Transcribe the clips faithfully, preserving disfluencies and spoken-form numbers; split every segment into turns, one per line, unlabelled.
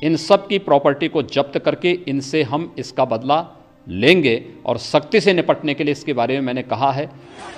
इन सब की प्रॉपर्टी को जब्त करके इनसे हम इसका बदला लेंगे और सख्ती से निपटने के लिए इसके बारे में मैंने कहा है।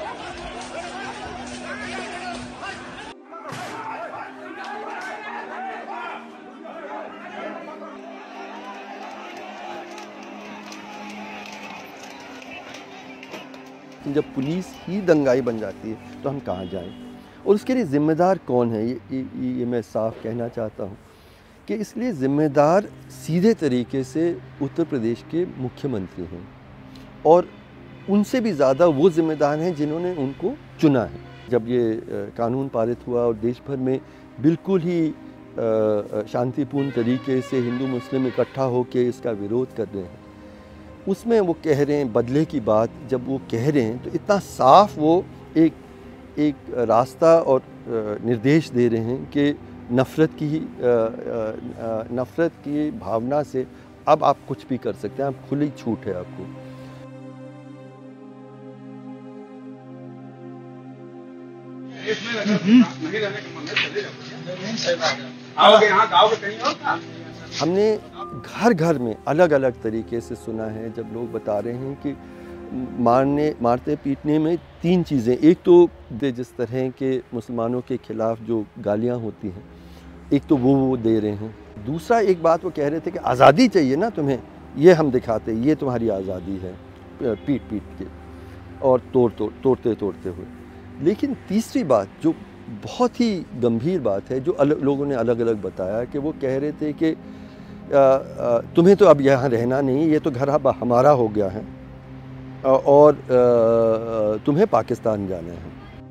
जब पुलिस ही दंगाई बन जाती है तो हम कहाँ जाएं? और उसके लिए ज़िम्मेदार कौन है, ये, ये ये मैं साफ कहना चाहता हूँ कि इसलिए ज़िम्मेदार सीधे तरीके से उत्तर प्रदेश के मुख्यमंत्री हैं और उनसे भी ज़्यादा वो ज़िम्मेदार हैं जिन्होंने उनको चुना है। जब ये कानून पारित हुआ और देश भर में बिल्कुल ही शांतिपूर्ण तरीके से हिंदू मुस्लिम इकट्ठा होकर इसका विरोध कर रहे हैं, उसमें वो कह रहे हैं बदले की बात, जब वो कह रहे हैं तो इतना साफ वो एक एक रास्ता और निर्देश दे रहे हैं कि नफ़रत की नफ़रत की भावना से अब आप कुछ भी कर सकते हैं, आप खुली छूट है आपको। हमने घर घर में अलग अलग तरीके से सुना है जब लोग बता रहे हैं कि मारने मारते पीटने में तीन चीज़ें, एक तो जिस तरह के मुसलमानों के ख़िलाफ़ जो गालियाँ होती हैं, एक तो वो वो दे रहे हैं। दूसरा एक बात वो कह रहे थे कि आज़ादी चाहिए ना तुम्हें, ये हम दिखाते, ये तुम्हारी आज़ादी है, पीट पीट के और तोड़ तोड़ तोड़ते तोड़ते हुए। लेकिन तीसरी बात जो बहुत ही गंभीर बात है, जो अलग लोगों ने अलग अलग बताया, कि वो कह रहे थे कि तुम्हें तो अब यहाँ रहना नहीं, ये तो घर अब हमारा हो गया है और तुम्हें पाकिस्तान जाना है।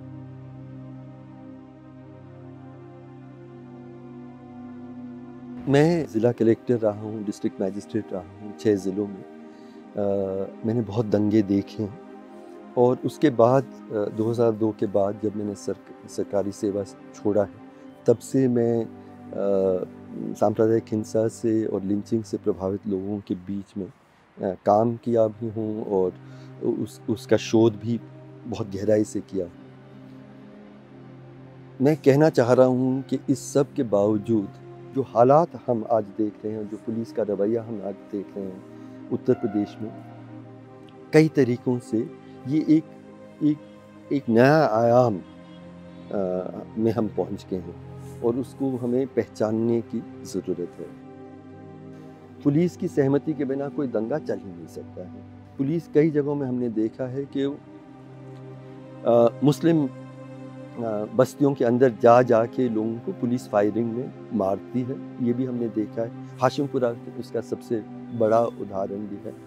मैं ज़िला कलेक्टर रहा हूँ, डिस्ट्रिक्ट मैजिस्ट्रेट रहा हूँ छः ज़िलों में। आ, मैंने बहुत दंगे देखे हैं और उसके बाद दो हज़ार दो के बाद जब मैंने सर, सरकारी सेवा छोड़ा है, तब से मैं सांप्रदायिक हिंसा से और लिंचिंग से प्रभावित लोगों के बीच में आ, काम किया भी हूँ और उस उसका शोध भी बहुत गहराई से किया। मैं कहना चाह रहा हूँ कि इस सब के बावजूद जो हालात हम आज देख रहे हैं, जो पुलिस का रवैया हम आज देख रहे हैं उत्तर प्रदेश में, कई तरीक़ों से ये एक एक एक नया आयाम आ, में हम पहुंच गए हैं और उसको हमें पहचानने की ज़रूरत है। पुलिस की सहमति के बिना कोई दंगा चल ही नहीं सकता है। पुलिस कई जगहों में हमने देखा है कि आ, मुस्लिम आ, बस्तियों के अंदर जा जा के लोगों को पुलिस फायरिंग में मारती है, ये भी हमने देखा है। हाशिमपुरा उसका सबसे बड़ा उदाहरण भी है।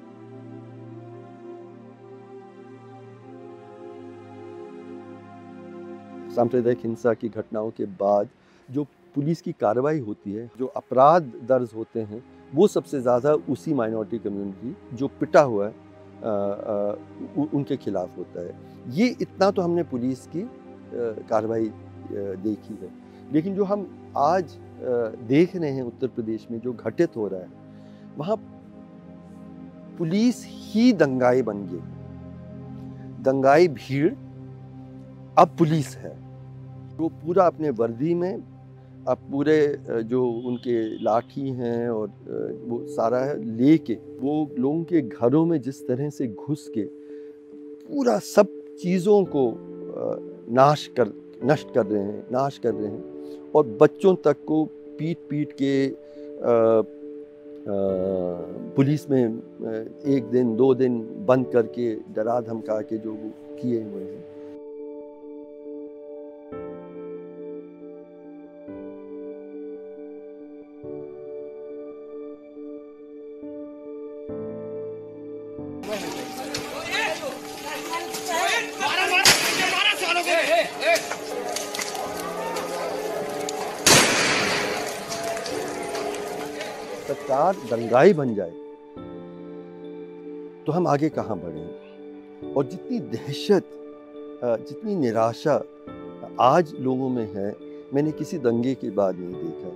सांप्रदायिक हिंसा की घटनाओं के बाद जो पुलिस की कार्रवाई होती है, जो अपराध दर्ज होते हैं, वो सबसे ज़्यादा उसी माइनॉरिटी कम्युनिटी जो पिटा हुआ है आ, आ, उनके खिलाफ होता है। ये इतना तो हमने पुलिस की कार्रवाई देखी है। लेकिन जो हम आज देख रहे हैं उत्तर प्रदेश में जो घटित हो रहा है, वहाँ पुलिस ही दंगाई बन गई। दंगाई भीड़ अब पुलिस है, वो पूरा अपने वर्दी में, अब पूरे जो उनके लाठी हैं और वो सारा है लेके वो लोगों के घरों में जिस तरह से घुस के पूरा सब चीज़ों को नाश कर नष्ट कर रहे हैं नाश कर रहे हैं और बच्चों तक को पीट पीट के आ, आ, पुलिस में एक दिन दो दिन बंद करके डरा धमका के जो किए हुए हैं। सरकार दंगाई बन जाए तो हम आगे कहाँ बढ़ें? और जितनी दहशत, जितनी निराशा आज लोगों में है, मैंने किसी दंगे के बाद नहीं देखा।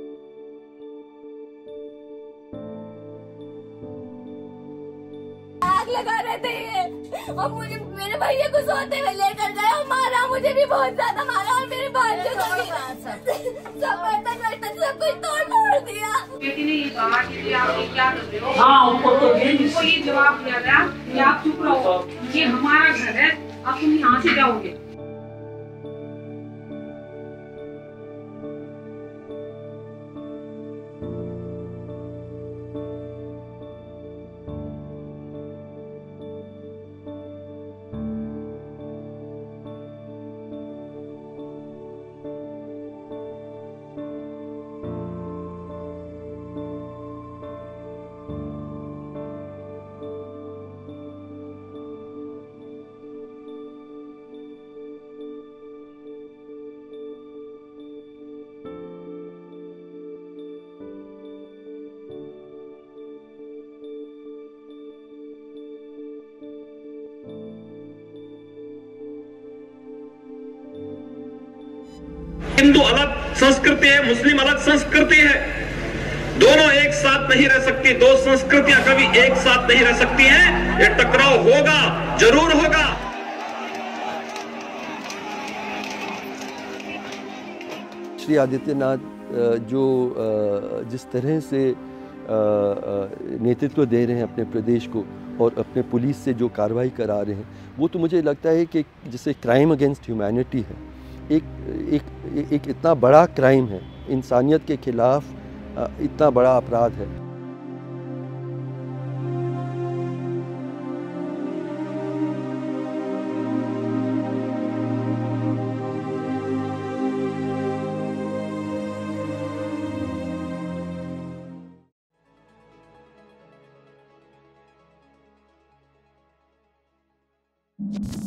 आग लगा रहे थे ये और मुझे मेरे भैया को सोते हुए लेकर गए और मारा, मुझे भी बहुत ज्यादा मारा और मेरे भाई को सब बर्तन वर्तन सब कुछ तोड़ फोड़ दिया।
बेटी ने ये कहा कि आप ये क्या कर रहे हो?
हाँ, उनको तो ये
उनको ये जवाब दिया गया कि आप चुप रहो, ये हमारा घर है, अब तुम यहाँ से जाओगे।
हिंदू अलग संस्कृति है, मुस्लिम अलग संस्कृति है, दोनों एक साथ नहीं रह सकती। दो संस्कृतियां कभी एक साथ नहीं रह सकती हैं। ये टकराव होगा, जरूर होगा।
श्री आदित्यनाथ जो जिस तरह से नेतृत्व दे रहे हैं अपने प्रदेश को और अपने पुलिस से जो कार्रवाई करा रहे हैं, वो तो मुझे लगता है कि जैसे क्राइम अगेंस्ट ह्यूमैनिटी है, एक एक एक इतना बड़ा क्राइम है, इंसानियत के खिलाफ इतना बड़ा अपराध है।
you